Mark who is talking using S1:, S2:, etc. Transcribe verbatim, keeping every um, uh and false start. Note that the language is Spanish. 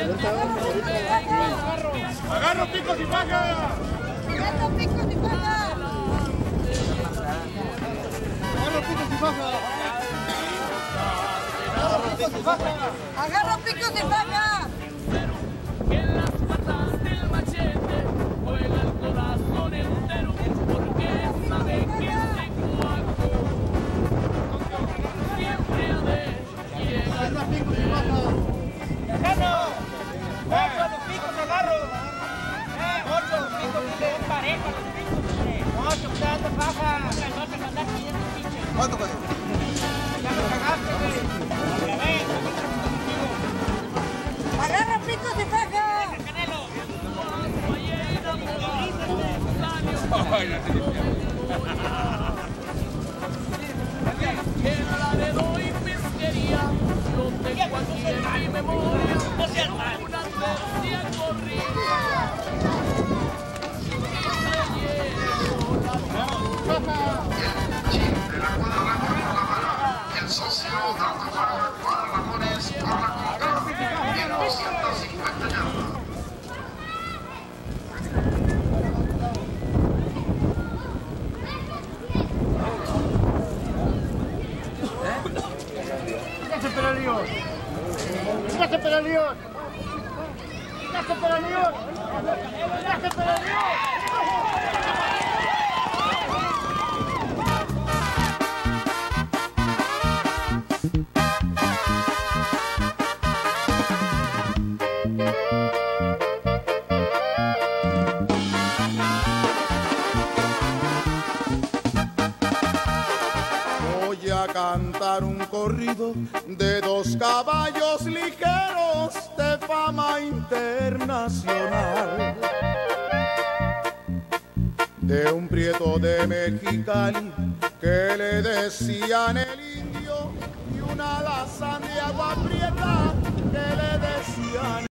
S1: Agarro picos y paga.
S2: Agarro picos y paga.
S1: Agarro picos y paga. Agarro picos y paga.
S2: Agarro picos y paga.
S3: Que en las patas del machete juega el corazón entero, porque sabe que este cuaco siempre ha de llegar.
S1: Agarro picos y paga.
S4: ¡Agarro! ¡Ocho los picos, agarro! ¡Eh, ocho los picos, dile, es pareja los picos, dile! ¡Ocho, te dando paja! ¡No te mandas pidiendo pinche!
S1: ¿Cuánto, cuánto?
S4: ¡Ya me cagaste, güey! ¡Ya ves!
S2: Agarro picos y paga.
S4: ¡Canelo!
S3: Que en Laredo y Pesquería no tengo aquí en mi memoria una adversia corrida y se llevó la vida.
S5: De la cuadra Ramón por la mano. El socio Dante Farah, cuadra Ramones por la contra. En doscientas cincuenta yardas.
S1: ¡Gracias, Peralión! ¡Gracias, Peralión! ¡Gracias, Peralión! ¡Gracias, Peralión!
S6: Voy a cantar un corrido de dos caballos ligeros de fama internacional. De un prieto de Mexicali que le decían el indio y una alazán de agua prieta que le decían